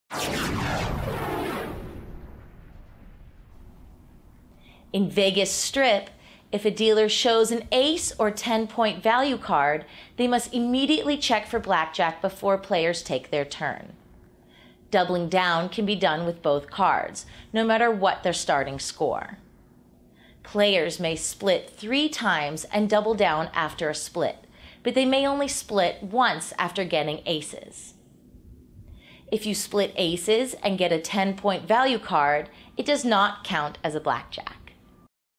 In Vegas Strip, if a dealer shows an ace or 10-point value card, they must immediately check for blackjack before players take their turn. Doubling down can be done with both cards, no matter what their starting score. Players may split 3 times and double down after a split, but they may only split once after getting aces. If you split aces and get a 10-point value card, it does not count as a blackjack.